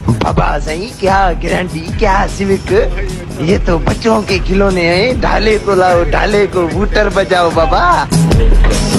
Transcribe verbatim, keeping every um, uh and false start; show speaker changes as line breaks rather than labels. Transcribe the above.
बाबा सही क्या गारंटी क्या सिविक, ये तो बच्चों के खिलौने हैं। ढाले को लाओ, ढाले को बूटर बजाओ बाबा।